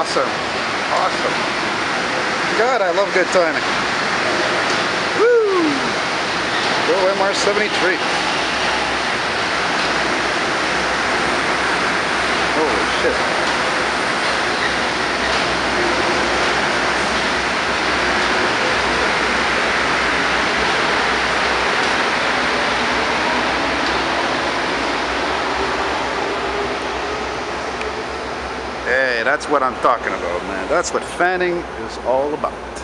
awesome. Awesome. God, I love good timing. Woo! Go MR73. Holy shit. Hey, that's what I'm talking about, man. That's what fanning is all about.